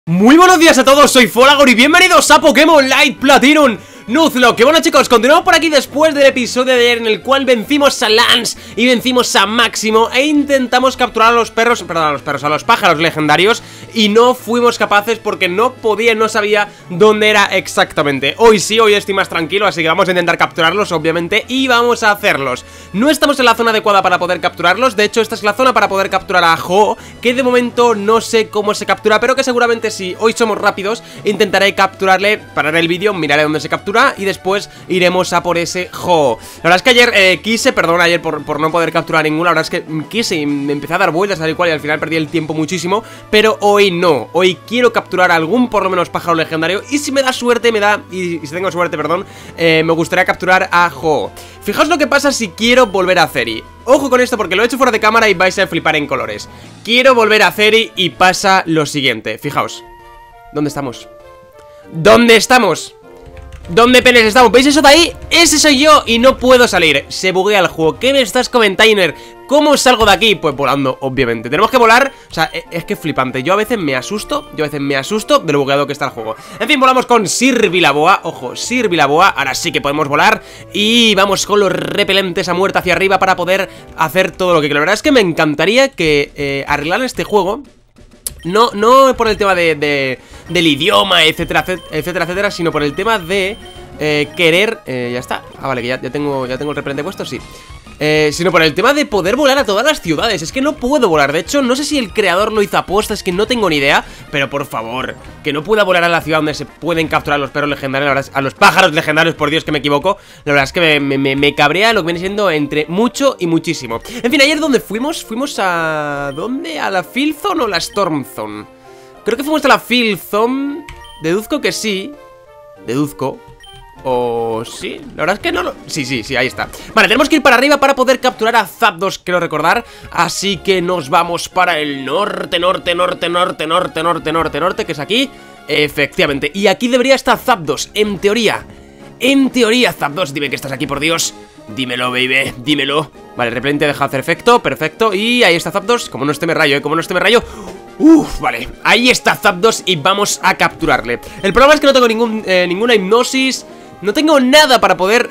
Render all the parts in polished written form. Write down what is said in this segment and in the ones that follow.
Muy buenos días a todos, soy Folagor y bienvenidos a Pokémon Light Platinum Nuzlocke. Bueno chicos, continuamos por aquí después del episodio de ayer en el cual vencimos a Lance y vencimos a Máximo e intentamos capturar a los perros, perdón, a los pájaros legendarios y no fuimos capaces porque no sabía dónde era exactamente. Hoy sí, hoy estoy más tranquilo, así que vamos a intentar capturarlos obviamente y vamos a hacerlos. No estamos en la zona adecuada para poder capturarlos, de hecho esta es la zona para poder capturar a Ho, que de momento no sé cómo se captura, pero que seguramente si hoy somos rápidos intentaré capturarle, parar el vídeo, miraré dónde se captura y después iremos a por ese Ho. La verdad es que ayer quise, perdón ayer por no poder capturar ninguno, la verdad es que quise y me empecé a dar vueltas tal y cual y al final perdí el tiempo muchísimo, pero hoy no, hoy quiero capturar algún por lo menos pájaro legendario y si me da suerte, y si tengo suerte, perdón, me gustaría capturar a Ho. Fijaos lo que pasa si quiero volver a Ceri. Ojo con esto porque lo he hecho fuera de cámara y vais a flipar en colores. Quiero volver a Ceri y pasa lo siguiente, fijaos. ¿Dónde estamos? ¿Dónde estamos? ¿Dónde penes estamos? ¿Veis eso de ahí? Ese soy yo y no puedo salir. Se buguea el juego. ¿Qué me estás comentando? ¿Cómo salgo de aquí? Pues volando, obviamente. Tenemos que volar. O sea, es que es flipante. Yo a veces me asusto de lo bugueado que está el juego. En fin, volamos con Sir Vilaboa. Ojo, Sir Vilaboa. Ahora sí que podemos volar. Y vamos con los repelentes a muerte hacia arriba para poder hacer todo lo que quiero. La verdad es que me encantaría que arreglaran este juego. No por el tema del idioma, etcétera, etcétera, etcétera, sino por el tema de querer... ya está. Ah, vale, que ya tengo el repelente puesto, sí. Sino por el tema de poder volar a todas las ciudades. Es que no puedo volar. De hecho, no sé si el creador lo hizo aposta, es que no tengo ni idea. Pero por favor, que no pueda volar a la ciudad donde se pueden capturar los perros legendarios. La verdad, a los pájaros legendarios, por Dios que me equivoco. La verdad es que me cabrea lo que viene siendo entre mucho y muchísimo. En fin, ayer ¿dónde fuimos? Fuimos a... ¿dónde? ¿A la Field Zone o la Storm Zone? Creo que fuimos a la Field Zone. Deduzco que sí. Deduzco. ¿O sí? La verdad es que no lo... Sí, ahí está. Vale, tenemos que ir para arriba para poder capturar a Zapdos, quiero recordar. Así que nos vamos para el norte, que es aquí. Efectivamente, y aquí debería estar Zapdos, en teoría. En teoría, Zapdos, dime que estás aquí, por Dios. Dímelo, baby, dímelo. Vale, repelente deja de hacer efecto, perfecto. Y ahí está Zapdos, como no esté me rayo, como no esté me rayo. Vale, ahí está Zapdos y vamos a capturarle. El problema es que no tengo ninguna hipnosis. No tengo nada para poder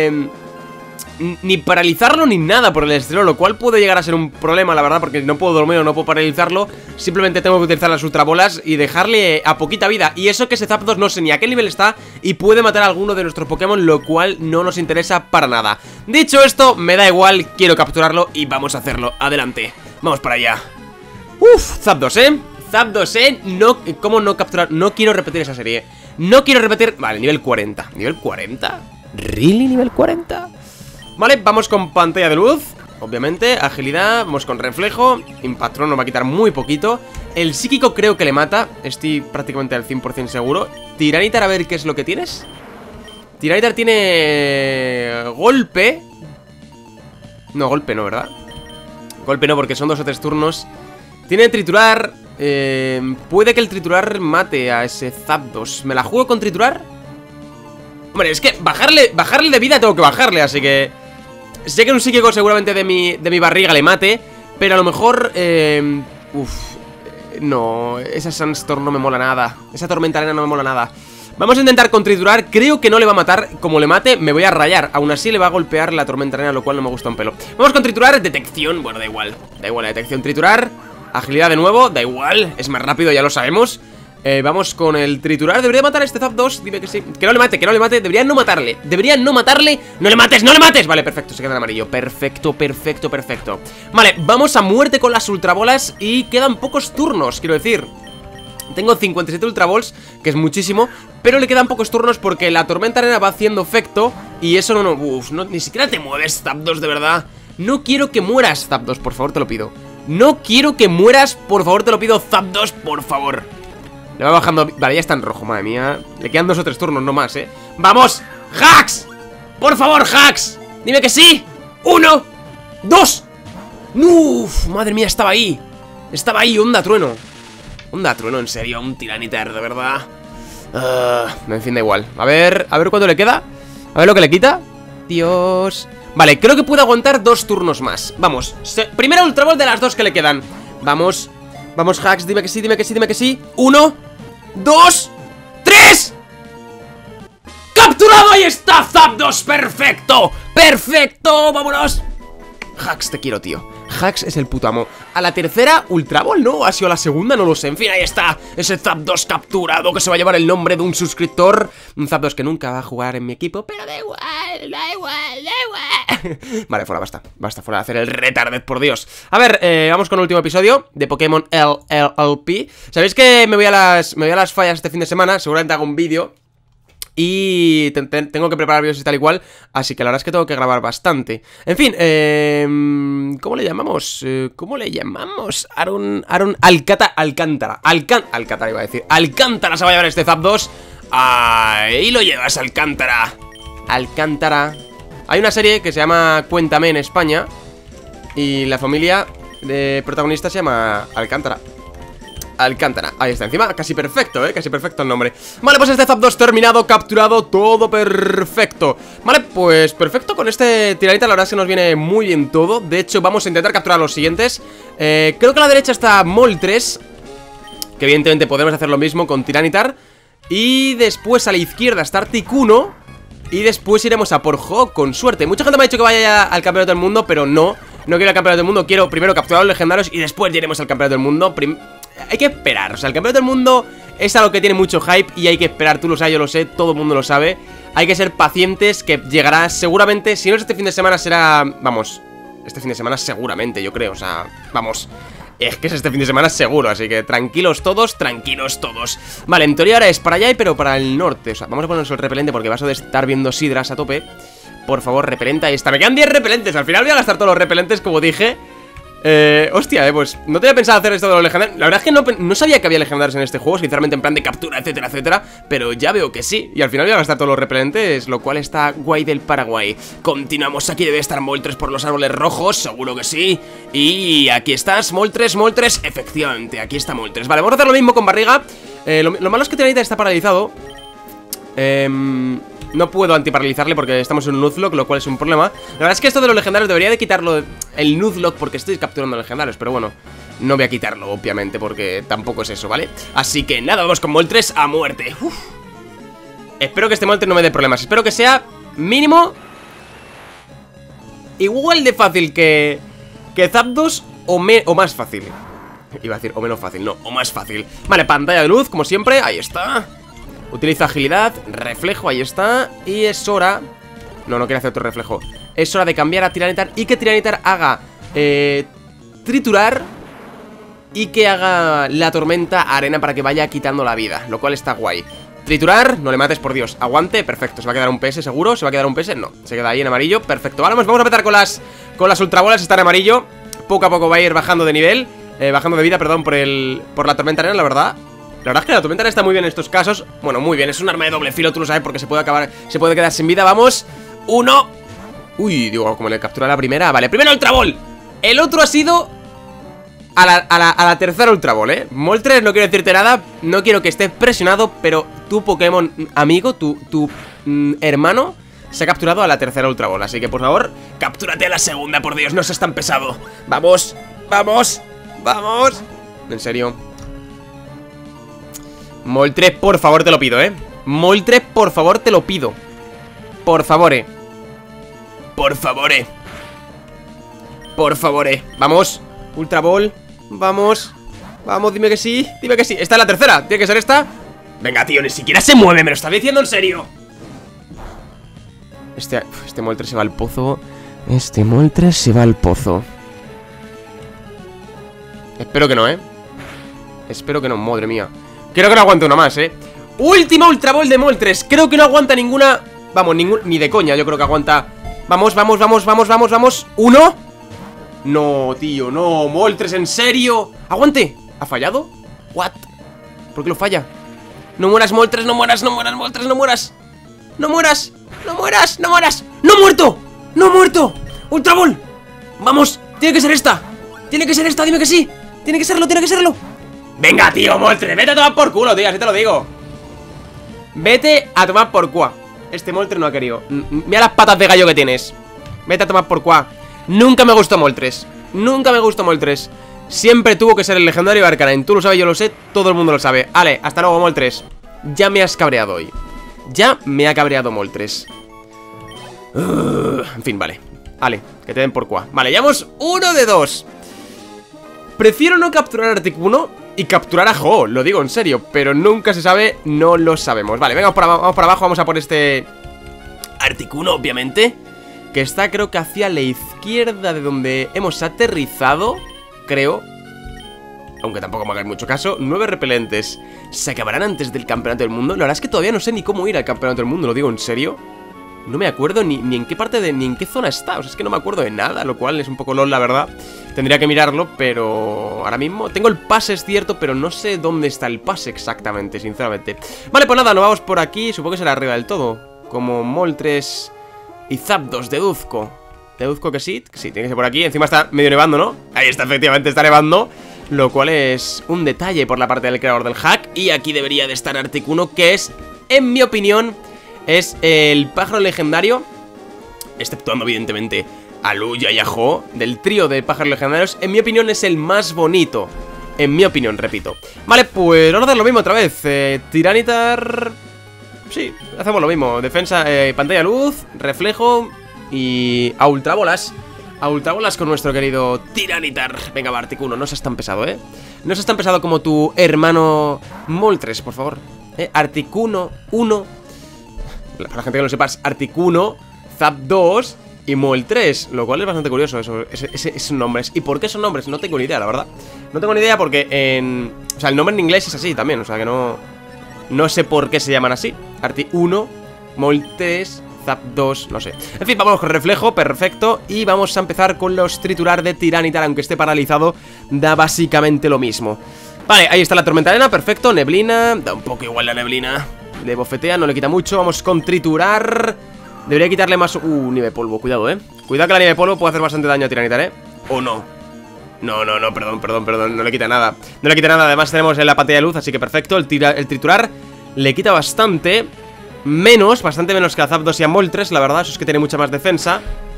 ni paralizarlo ni nada por el estilo, lo cual puede llegar a ser un problema, la verdad, porque no puedo dormir o no puedo paralizarlo. Simplemente tengo que utilizar las ultrabolas y dejarle a poquita vida. Y eso que ese Zapdos no sé ni a qué nivel está y puede matar a alguno de nuestros Pokémon, lo cual no nos interesa para nada. Dicho esto, me da igual, quiero capturarlo y vamos a hacerlo. Adelante, vamos para allá. Zapdos, Zapdos, no, ¿cómo no capturar? No quiero repetir esa serie. No quiero repetir... Vale, nivel 40. ¿Nivel 40? ¿Really nivel 40? Vale, vamos con pantalla de luz. Obviamente, agilidad, vamos con reflejo. Impactron nos va a quitar muy poquito. El psíquico creo que le mata. Estoy prácticamente al 100% seguro. Tiranitar, a ver qué es lo que tienes. Tiranitar tiene... golpe. No, golpe no, ¿verdad? Golpe no, porque son 2 o 3 turnos. Tiene triturar... puede que el triturar mate a ese Zapdos. ¿Me la juego con triturar? Hombre, es que bajarle de vida tengo que bajarle, así que... sé que un psíquico seguramente de mi barriga le mate, pero a lo mejor... no, esa Sandstorm no me mola nada. Esa tormenta arena no me mola nada. Vamos a intentar con triturar, creo que no le va a matar. Como le mate, me voy a rayar. Aún así le va a golpear la tormenta arena, lo cual no me gusta un pelo. Vamos con triturar, detección, bueno, da igual la detección, triturar. Agilidad de nuevo, da igual, es más rápido, ya lo sabemos. Vamos con el triturar. ¿Debería matar a este Zapdos? Dime que sí. Que no le mate, debería no matarle. ¡No le mates, no le mates! Vale, perfecto, se queda en amarillo. Perfecto. Vale, vamos a muerte con las ultrabolas. Y quedan pocos turnos, quiero decir. Tengo 57 ultraballs, que es muchísimo. Pero le quedan pocos turnos porque la tormenta arena va haciendo efecto. Y eso no, ni siquiera te mueves, Zapdos, de verdad. No quiero que mueras, Zapdos, por favor, te lo pido. No quiero que mueras, por favor, te lo pido, Zapdos, por favor. Le va bajando... Vale, ya está en rojo, madre mía. Le quedan 2 o 3 turnos, no más, ¡Vamos! ¡Hax! ¡Por favor, Hax! ¡Dime que sí! 1, 2. ¡Uf! Madre mía, estaba ahí, onda trueno. Onda trueno, en serio, un Tiranitar, de verdad. En fin, da igual. A ver cuánto le queda. A ver lo que le quita. Dios... Vale, creo que puedo aguantar 2 turnos más. Vamos, primera Ultra Ball de las 2 que le quedan. Vamos, Hax, dime que sí, dime que sí, dime que sí. 1, 2, 3. ¡Capturado! ¡Ahí está! ¡Zapdos! ¡Perfecto! ¡Perfecto! ¡Vámonos! Hax, te quiero, tío. Hax es el puto amo. A la tercera, Ultra Ball, ¿no? ¿Ha sido la segunda? No lo sé. En fin, ahí está. Ese Zapdos capturado que se va a llevar el nombre de un suscriptor. Un Zapdos que nunca va a jugar en mi equipo, pero da igual, da igual, da igual. Vale, fuera, basta. Basta, fuera de hacer el retarded, por Dios. A ver, vamos con el último episodio de Pokémon LLP. ¿Sabéis que me voy a las fallas este fin de semana? Seguramente hago un vídeo. Y tengo que preparar vídeos y tal y cual. Así que la verdad es que tengo que grabar bastante. En fin, ¿cómo le llamamos? ¿Cómo le llamamos? Alcántara iba a decir. Alcántara se va a llevar este Zapdos. Ahí lo llevas, Alcántara. Alcántara. Hay una serie que se llama Cuéntame en España. Y la familia de protagonista se llama Alcántara. Alcántara, ahí está, encima casi perfecto, casi perfecto el nombre. Vale, pues este Zapdos terminado, capturado, todo perfecto. Vale, pues perfecto, con este tiranita la verdad es que nos viene muy bien todo. De hecho, vamos a intentar capturar los siguientes. Creo que a la derecha está Moltres, que evidentemente podemos hacer lo mismo con Tiranitar. Y después a la izquierda está Articuno. Y después iremos a por Hawk, con suerte. Mucha gente me ha dicho que vaya ya al campeonato del mundo, pero no quiero el campeonato del mundo, quiero primero capturar los legendarios y después ya iremos al campeonato del mundo. Hay que esperar, o sea, el campeonato del mundo es algo que tiene mucho hype y hay que esperar, tú lo sabes, yo lo sé, todo el mundo lo sabe. Hay que ser pacientes, que llegará seguramente, si no es este fin de semana será, vamos, este fin de semana seguramente, yo creo, o sea, vamos, es que es este fin de semana seguro, así que tranquilos todos, tranquilos todos. Vale, en teoría ahora es para allá, pero para el norte, o sea, vamos a ponernos el repelente porque vas a estar viendo sidras a tope. Por favor, repelente, ahí está, me quedan 10 repelentes, al final voy a gastar todos los repelentes como dije. Hostia, pues no tenía pensado hacer esto de los legendarios. La verdad es que no sabía que había legendarios en este juego, sinceramente, en plan de captura, etcétera, etcétera. Pero ya veo que sí, y al final voy a gastar todos los repelentes, lo cual está guay del Paraguay. Continuamos, aquí debe estar Moltres por los árboles rojos, seguro que sí. Y aquí estás, Moltres, efectivamente, aquí está Moltres. Vale, vamos a hacer lo mismo con Barriga. Lo malo es que Tiranita está paralizado. No puedo antiparalizarle porque estamos en un Nuzlocke, lo cual es un problema. La verdad es que esto de los legendarios debería de quitarlo el Nuzlocke porque estoy capturando legendarios, pero bueno, no voy a quitarlo, obviamente, porque tampoco es eso, ¿vale? Así que nada, vamos con Moltres a muerte. Uf. Espero que este Moltres no me dé problemas. Espero que sea mínimo igual de fácil que Zapdos o más fácil. Iba a decir o menos fácil, no, o más fácil. Vale, pantalla de luz, como siempre, ahí está. Utiliza agilidad, reflejo, ahí está. Y es hora... No quiere hacer otro reflejo. Es hora de cambiar a Tiranitar y que Tiranitar haga triturar y que haga la tormenta arena para que vaya quitando la vida, lo cual está guay. Triturar, no le mates, por Dios. Aguante, perfecto, ¿se va a quedar un PS seguro? ¿Se va a quedar un PS? No, se queda ahí en amarillo, perfecto. Vale, pues vamos a empezar con las ultrabolas, está en amarillo. Poco a poco va a ir bajando de nivel, bajando de vida, perdón, por la tormenta arena, la verdad. La verdad es que la tormenta arena está muy bien en estos casos. Bueno, muy bien, es un arma de doble filo, tú lo sabes, porque se puede quedar sin vida. Vamos, uno. Uy, digo, como le captura la primera. Vale, primero Ultra Ball. El otro ha sido a la tercera Ultra Ball, Moltres, no quiero decirte nada, no quiero que estés presionado, pero tu Pokémon amigo, tu hermano, se ha capturado a la tercera Ultra Ball. Así que, por favor, captúrate a la segunda, por Dios, no seas tan pesado. Vamos, vamos, vamos. En serio. Moltres, por favor, te lo pido, Moltres, por favor, te lo pido. Por favor, por favor, por favor, vamos, Ultra Ball. Vamos, vamos, dime que sí, dime que sí. Esta es la tercera, tiene que ser esta. Venga, tío, ni siquiera se mueve, me lo estás diciendo en serio. Este Moltres se va al pozo. Este Moltres se va al pozo. Espero que no, espero que no, madre mía. Creo que no aguanta una más, Última Ultra Ball de Moltres. Creo que no aguanta ninguna. Vamos, ni de coña, yo creo que aguanta. Vamos, vamos, vamos, vamos, vamos, vamos. ¿Uno? No, tío, no, Moltres, ¿en serio? ¡Aguante! ¿Ha fallado? ¿What? ¿Por qué lo falla? No mueras, Moltres, no mueras, no mueras, Moltres, no mueras. No mueras, no mueras, no mueras. ¡No muerto! ¡No muerto! ¡Ultra Ball! Vamos, tiene que ser esta. Tiene que ser esta, dime que sí. Tiene que serlo, tiene que serlo. Venga, tío, Moltres, vete a tomar por culo, tío, así te lo digo. Vete a tomar por cuá. Este Moltres no ha querido. Mira las patas de gallo que tienes. Vete a tomar por cuá. Nunca me gustó Moltres. Nunca me gustó Moltres. Siempre tuvo que ser el legendario Arcanine. Tú lo sabes, yo lo sé, todo el mundo lo sabe. Ale, hasta luego, Moltres. Ya me has cabreado hoy. Ya me ha cabreado Moltres. En fin, vale. Ale, que te den por cuá. Vale, llevamos 1 de 2. Prefiero no capturar a Articuno y capturar a Ho, lo digo en serio. Pero nunca se sabe, no lo sabemos. Vale, venga, vamos para abajo, vamos a por este Articuno, obviamente, que está creo que hacia la izquierda de donde hemos aterrizado, creo. Aunque tampoco me hagáis mucho caso. 9 repelentes. ¿Se acabarán antes del campeonato del mundo? La verdad es que todavía no sé ni cómo ir al campeonato del mundo, lo digo en serio. No me acuerdo ni en qué parte ni en qué zona está. O sea, es que no me acuerdo de nada, lo cual es un poco lol, la verdad. Tendría que mirarlo, pero ahora mismo tengo el pase, es cierto, pero no sé dónde está el pase exactamente, sinceramente. Vale, pues nada, nos vamos por aquí. Supongo que será arriba del todo, como Moltres y Zapdos, deduzco. Deduzco que sí, tiene que ser por aquí. Encima está medio nevando, ¿no? Ahí está, efectivamente, está nevando. Lo cual es un detalle por la parte del creador del hack. Y aquí debería de estar Articuno, que es, en mi opinión, es el pájaro legendario, exceptuando evidentemente a Luya y a Ho, del trío de pájaros legendarios. En mi opinión es el más bonito. En mi opinión, repito. Vale, pues vamos a hacer lo mismo otra vez. Tiranitar. Sí, hacemos lo mismo. Defensa, pantalla luz, reflejo y a ultrabolas. A ultrabolas con nuestro querido Tiranitar. Venga, va, Articuno, no seas tan pesado, no seas tan pesado como tu hermano Moltres, por favor. Articuno 1. Para la gente que lo sepas, Articuno, Zapdos y Moltres, lo cual es bastante curioso esos nombres. ¿Y por qué son nombres? No tengo ni idea, la verdad. No tengo ni idea porque o sea, el nombre en inglés es así también. O sea que no sé por qué se llaman así. Arti1, Moltres, Zapdos, no sé. En fin, vamos con reflejo, perfecto. Y vamos a empezar con los triturar de Tiranitar. Aunque esté paralizado, da básicamente lo mismo. Vale, ahí está la tormenta arena, perfecto. Neblina, da un poco igual la neblina. Le bofetea, no le quita mucho. Vamos con triturar. Debería quitarle más... nieve polvo, cuidado, Cuidado que la nieve polvo puede hacer bastante daño a Tiranitar, ¿O no? No, perdón, no le quita nada. No le quita nada, además tenemos en la pantalla de luz, así que perfecto. El triturar le quita bastante bastante menos que a Zapdos y a Moltres, la verdad. Eso es que tiene mucha más defensa.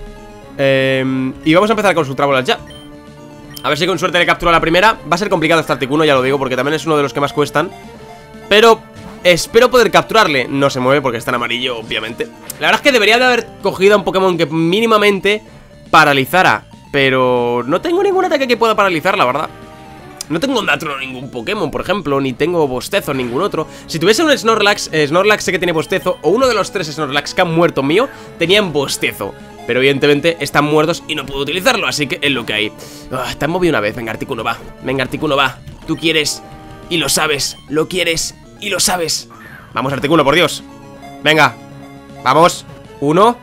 Y vamos a empezar con sus ultrabolas ya. A ver si con suerte le captura la primera. Va a ser complicado este Articuno, ya lo digo, porque también es uno de los que más cuestan. Pero espero poder capturarle. No se mueve porque está en amarillo, obviamente. La verdad es que debería de haber cogido a un Pokémon que mínimamente paralizara, pero no tengo ningún ataque que pueda paralizar, la verdad. No tengo Datro ningún Pokémon, por ejemplo, ni tengo Bostezo ningún otro. Si tuviese un Snorlax, Snorlax sé que tiene Bostezo, o uno de los 3 Snorlax que han muerto mío, tenían Bostezo. Pero evidentemente están muertos y no puedo utilizarlo, así que es lo que hay. Te han movido una vez, venga Articuno, va. Venga Articuno, va. Tú quieres y lo sabes, lo quieres y lo sabes. Vamos Articuno, por Dios. Venga, vamos. 1.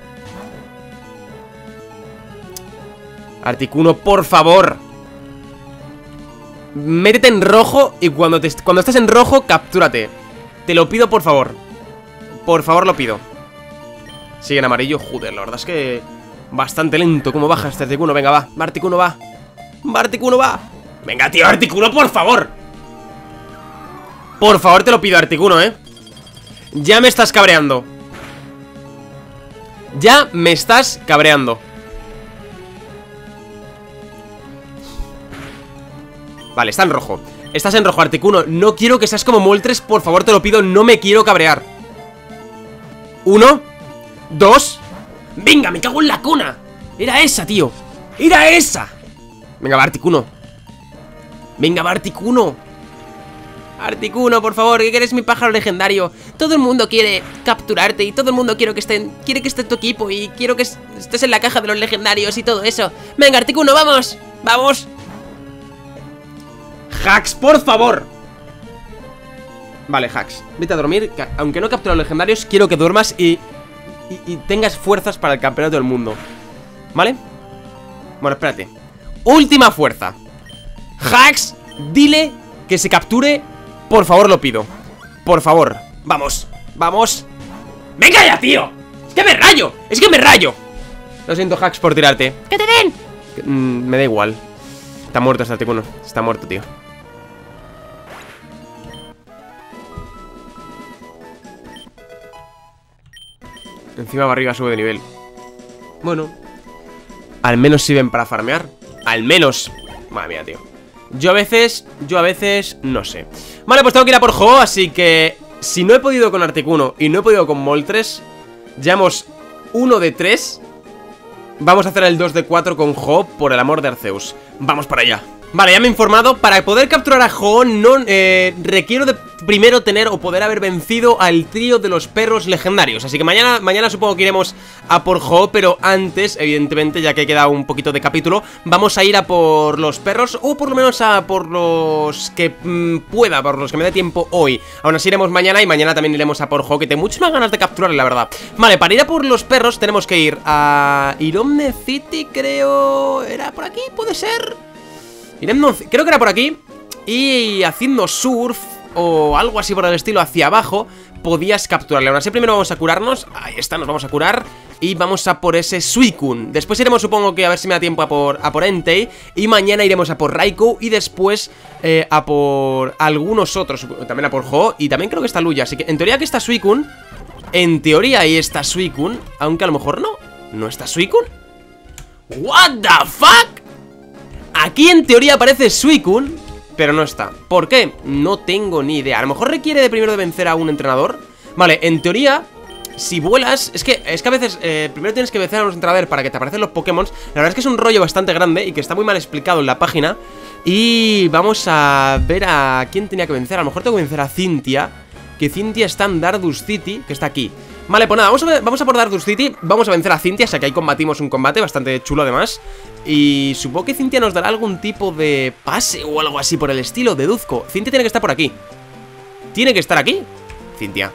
Articuno, por favor. Métete en rojo y cuando estés en rojo, captúrate. Te lo pido, por favor. Por favor, lo pido. Sigue en amarillo, joder, la verdad es que bastante lento como baja este Articuno. Venga, va, Articuno, va. Articuno, va. Venga, tío, Articuno, por favor. Por favor, te lo pido, Articuno, Ya me estás cabreando. Ya me estás cabreando. Vale, está en rojo. Estás en rojo, Articuno. No quiero que seas como Moltres, por favor, te lo pido. No me quiero cabrear. 1, 2. Venga, me cago en la cuna. Era esa, tío. Era esa. Venga, va, Articuno. Venga, va, Articuno. Articuno, por favor, que eres mi pájaro legendario. Todo el mundo quiere capturarte y todo el mundo quiere que esté en tu equipo y quiero que estés en la caja de los legendarios y todo eso. Venga, Articuno, vamos. Vamos. Hax, por favor. Vale, Hax, vete a dormir, que aunque no capture los legendarios, quiero que duermas y tengas fuerzas para el campeonato del mundo. ¿Vale? Bueno, espérate. Última fuerza. Hax, dile que se capture. Por favor, lo pido. Por favor, vamos. Vamos. ¡Venga ya, tío! ¡Es que me rayo! ¡Es que me rayo! Lo siento, Hax, por tirarte. ¡Que te den! Me da igual. Está muerto este Articuno. Está muerto, tío. Encima barriga sube de nivel. Bueno, al menos sirven para farmear. Al menos. Madre mía, tío. Yo a veces, no sé. Vale, pues tengo que ir a por Ho, así que si no he podido con Articuno y no he podido con Moltres, llevamos 1 de 3. Vamos a hacer el 2 de 4 con Ho, por el amor de Arceus. Vamos para allá. Vale, ya me he informado. Para poder capturar a Ho, no requiero de primero tener o poder haber vencido al trío de los perros legendarios. Así que mañana supongo que iremos a por Ho, pero antes, evidentemente, ya que queda un poquito de capítulo, vamos a ir a por los perros, o por lo menos a por los que pueda, por los que me dé tiempo hoy. Aún así iremos mañana, y mañana también iremos a por Ho, que tengo muchas ganas de capturarle, la verdad. Vale, para ir a por los perros tenemos que ir a Iromne City, creo... ¿Era por aquí? ¿Puede ser? Creo que era por aquí. Y haciendo surf o algo así por el estilo hacia abajo, podías capturarle. Aún así primero vamos a curarnos. Ahí está, nos vamos a curar. Y vamos a por ese Suicune. Después iremos, supongo que a ver si me da tiempo a por Entei. Y mañana iremos a por Raikou. Y después a por algunos otros. También a por Ho. Y también creo que está Luya. Así que en teoría aquí está Suicune. En teoría ahí está Suicune. Aunque a lo mejor no. ¿No está Suicune? ¿What the fuck? Aquí en teoría aparece Suicune, pero no está. ¿Por qué? No tengo ni idea. A lo mejor requiere de primero de vencer a un entrenador. Vale, en teoría, si vuelas... Es que a veces primero tienes que vencer a un entrenador para que te aparecen los Pokémon. La verdad es que es un rollo bastante grande y que está muy mal explicado en la página. Y vamos a ver a quién tenía que vencer. A lo mejor tengo que vencer a Cynthia, que Cynthia está en Dardus City, que está aquí. Vale, pues nada, vamos a por Dardus City. Vamos a vencer a Cynthia, o sea que ahí combatimos un combate bastante chulo además. Y supongo que Cynthia nos dará algún tipo de pase o algo así por el estilo, deduzco. Cynthia tiene que estar por aquí. ¿Tiene que estar aquí? Cynthia,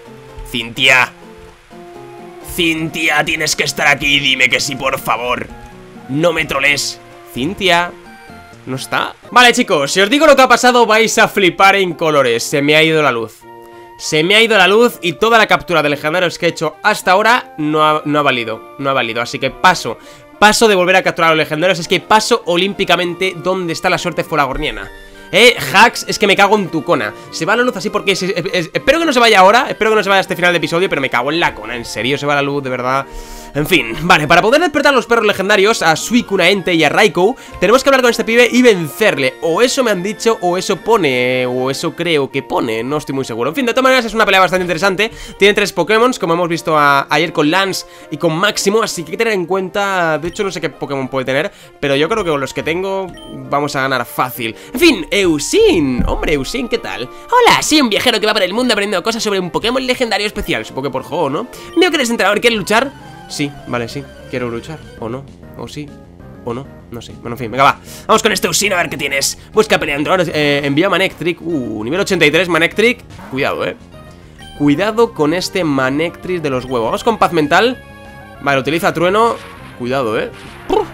tienes que estar aquí, dime que sí, por favor. No me troles. Cynthia, ¿no está? Vale, chicos, si os digo lo que ha pasado vais a flipar en colores. Se me ha ido la luz. Se me ha ido la luz y toda la captura de legendarios que he hecho hasta ahora no ha valido, así que paso de volver a capturar a los legendarios. Es que paso olímpicamente donde está la suerte folagorniana. Hacks, es que me cago en tu cona. Se va la luz así porque espero que no se vaya ahora, espero que no se vaya a este final de episodio, pero me cago en la cona, en serio, se va la luz, de verdad. En fin, vale, para poder despertar a los perros legendarios, a Suicune, a Entei y a Raikou, tenemos que hablar con este pibe y vencerle. O eso me han dicho, o eso pone, o eso creo que pone, no estoy muy seguro. En fin, de todas maneras es una pelea bastante interesante. Tiene 3 Pokémon, como hemos visto ayer con Lance y con Máximo, así que hay que tener en cuenta. De hecho no sé qué Pokémon puede tener, pero yo creo que con los que tengo vamos a ganar fácil. En fin, Eusin, hombre, Eusin, ¿qué tal? Hola, soy un viajero que va por el mundo aprendiendo cosas sobre un Pokémon legendario especial. Supongo que por juego, ¿no? Veo que eres entrenador, ¿quieres luchar? Sí, vale, sí, quiero luchar, o no, o sí, o no, no sé, bueno, en fin, venga, va. Vamos con este Eusin a ver qué tienes. Busca peleador, envía Manectric, nivel 83, Manectric. Cuidado, cuidado con este Manectric de los huevos. Vamos con paz mental. Vale, utiliza trueno. Cuidado, Puff,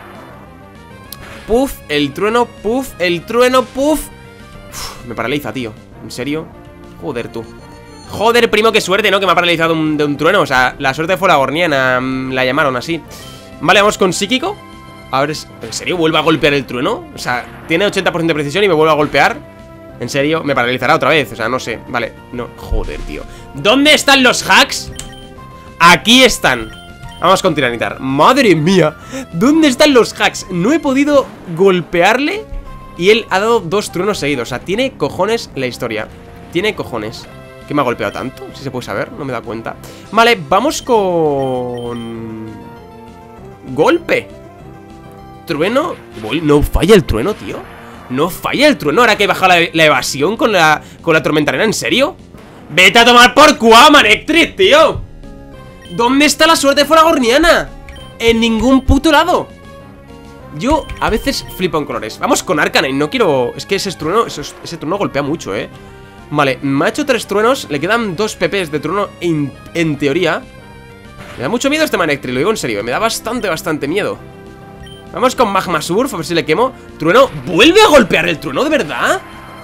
puff, el trueno, puff, el trueno, puff. Uf, me paraliza, tío, ¿en serio? Joder, tú. Joder, primo, qué suerte, ¿no? Que me ha paralizado de un trueno. O sea, la suerte fue la gorniana, la llamaron así. Vale, vamos con psíquico. A ver, ¿en serio vuelve a golpear el trueno? O sea, tiene 80% de precisión y me vuelve a golpear. ¿En serio? Me paralizará otra vez, o sea, no sé. Vale, no, joder, tío. ¿Dónde están los hacks? Aquí están. Vamos con Tiranitar. Madre mía, ¿dónde están los hacks? No he podido golpearle y él ha dado 2 truenos seguidos. O sea, tiene cojones la historia. Tiene cojones. ¿Qué me ha golpeado tanto? Si se puede saber, no me da cuenta. Vale, vamos con... golpe. Trueno. No falla el trueno, tío. No falla el trueno. Ahora que he bajado la evasión con la tormenta arena. ¿En serio? Vete a tomar por cuá, Manectric, tío. ¿Dónde está la suerte folagorniana? En ningún puto lado. Yo a veces flipo en colores. Vamos con Arcanine, no quiero... Es que ese trueno golpea mucho, Vale, me ha hecho 3 truenos. Le quedan 2 PPs de trueno en teoría. Me da mucho miedo este Manectric, lo digo en serio. Me da bastante miedo. Vamos con Magma Surf, a ver si le quemo. Trueno, ¿vuelve a golpear el trueno, de verdad?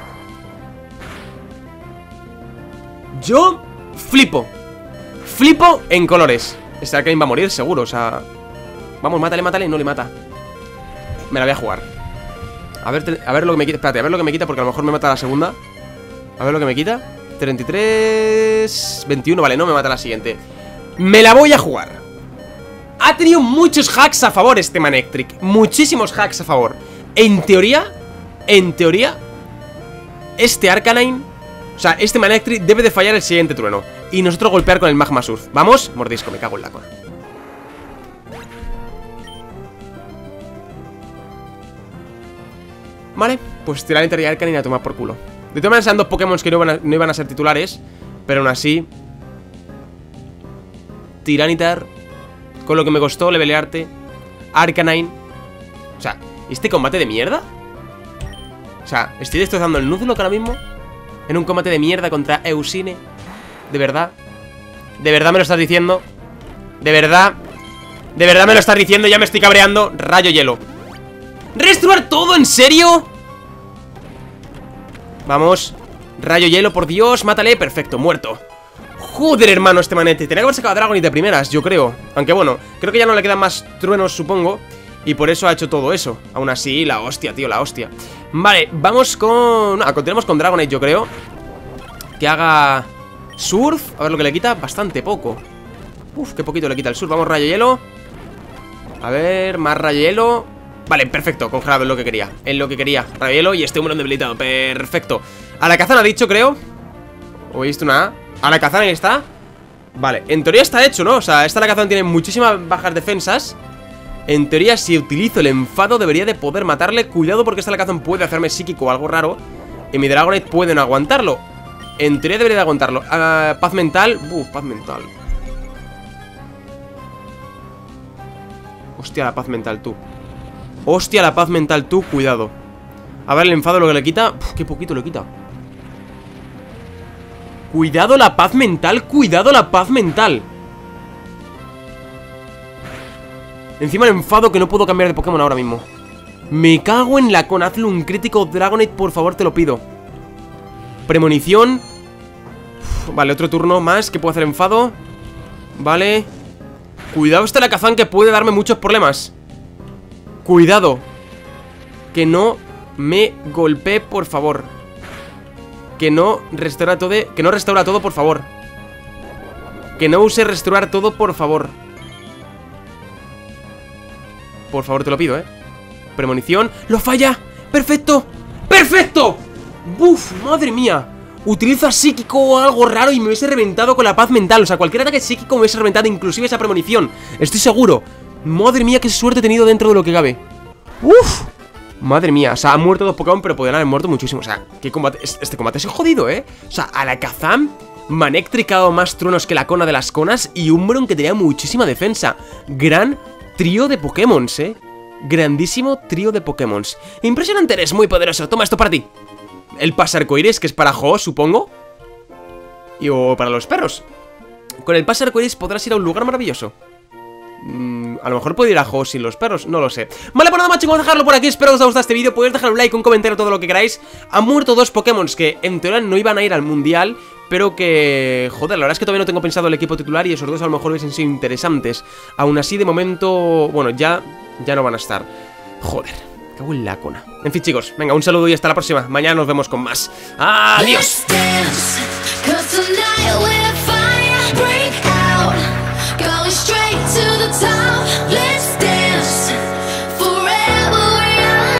Yo flipo en colores. Este Arcanine va a morir seguro, o sea... Vamos, mátale, no le mata. Me la voy a jugar. A ver lo que me quita. Espérate, a ver lo que me quita, porque a lo mejor me mata la segunda. A ver lo que me quita. 33... 21, vale, no me mata la siguiente. Me la voy a jugar. Ha tenido muchos hacks a favor este Manectric. Muchísimos hacks a favor. En teoría en teoría, este Arcanine, o sea, este Manectric debe de fallar el siguiente trueno y nosotros golpear con el Magma Surf. ¿Vamos? Mordisco, me cago en la cola. Vale, pues Tyranitar y Arcanine a tomar por culo. De todas maneras eran dos Pokémon que no iban a ser titulares, pero aún así Tyranitar, con lo que me costó levelearte, Arcanine. O sea, ¿este combate de mierda? O sea, estoy destrozando el Nuzlocke ahora mismo en un combate de mierda contra Eusine. ¿De verdad? ¿De verdad me lo estás diciendo? ¿De verdad? ¿De verdad me lo estás diciendo? Ya me estoy cabreando. Rayo hielo. ¿Reestruar todo? ¿En serio? Vamos. Rayo hielo, por Dios, mátale. Perfecto, muerto. Joder, hermano, este manete. Tenía que haber sacado a Dragonite de primeras, yo creo. Aunque bueno, creo que ya no le quedan más truenos, supongo. Y por eso ha hecho todo eso. Aún así, la hostia, tío, la hostia. Vale, vamos con... continuemos con Dragonite, yo creo. Que haga Surf. A ver lo que le quita. Bastante poco. Uf, qué poquito le quita el Surf. Vamos, rayo hielo. A ver, más rayo hielo. Vale, perfecto, congelado en lo que quería. En lo que quería, rayo hielo y este humorón debilitado. Perfecto. Alakazam ha dicho, creo. ¿O he visto una A? Alakazam ahí está. Vale, en teoría está hecho, ¿no? O sea, esta Alakazam tiene muchísimas bajas defensas. En teoría, si utilizo el enfado debería de poder matarle. Cuidado porque esta Alakazam puede hacerme psíquico o algo raro. Y mi Dragonite puede no aguantarlo. En teoría debería de aguantarlo. Paz mental. Paz mental. Hostia, la paz mental, tú. Hostia, la paz mental, tú, cuidado. A ver el enfado, lo que le quita. Qué poquito le quita. Cuidado la paz mental, cuidado la paz mental. Encima el enfado que no puedo cambiar de Pokémon ahora mismo. Me cago en la con. Hazle un crítico Dragonite, por favor, te lo pido. Premonición. Vale, otro turno más que puedo hacer enfado. Vale. Cuidado este Alakazam que puede darme muchos problemas. Cuidado. Que no me golpee, por favor. Que no restaura todo. Que no restaura todo, por favor. Que no use restaurar todo, por favor. Por favor, te lo pido, Premonición. ¡Lo falla! ¡Perfecto! ¡Perfecto! ¡Buf! ¡Madre mía! Utiliza psíquico o algo raro y me hubiese reventado con la paz mental. O sea, cualquier ataque psíquico me hubiese reventado, inclusive esa premonición. Estoy seguro. Madre mía, qué suerte he tenido dentro de lo que cabe. ¡Uf! Madre mía, o sea, han muerto dos Pokémon, pero podrían haber muerto muchísimo. O sea, qué combate. Este combate es jodido, O sea, Alakazam, Manectric ha dado más truenos que la cona de las conas y Umbreon que tenía muchísima defensa. Gran trío de Pokémon, Grandísimo trío de Pokémon. Impresionante, eres muy poderoso. Toma esto para ti. El pase arcoiris, que es para Ho, supongo. O para los perros. Con el pase arcoiris podrás ir a un lugar maravilloso. A lo mejor puedo ir a Ho sin los perros, no lo sé. Vale, pues nada más, chicos, vamos a dejarlo por aquí. Espero que os haya gustado este vídeo. Podéis dejar un like, un comentario, todo lo que queráis. Han muerto dos Pokémon que en teoría no iban a ir al mundial, pero que... joder, la verdad es que todavía no tengo pensado el equipo titular y esos dos a lo mejor hubiesen sido interesantes. Aún así, de momento... bueno, ya no van a estar. Joder, cago en la cona. En fin, chicos, venga, un saludo y hasta la próxima. Mañana nos vemos con más. ¡Adiós!